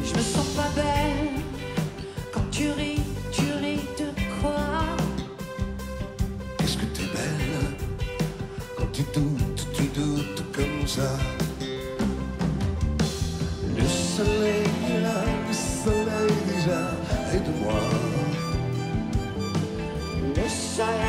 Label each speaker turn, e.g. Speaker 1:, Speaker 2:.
Speaker 1: Je me sens pas belle quand tu ris de quoi?
Speaker 2: Qu'est-ce que t'es belle quand tu doutes comme ça. Le soleil est là, le soleil déjà, aide-moi.
Speaker 1: Le soleil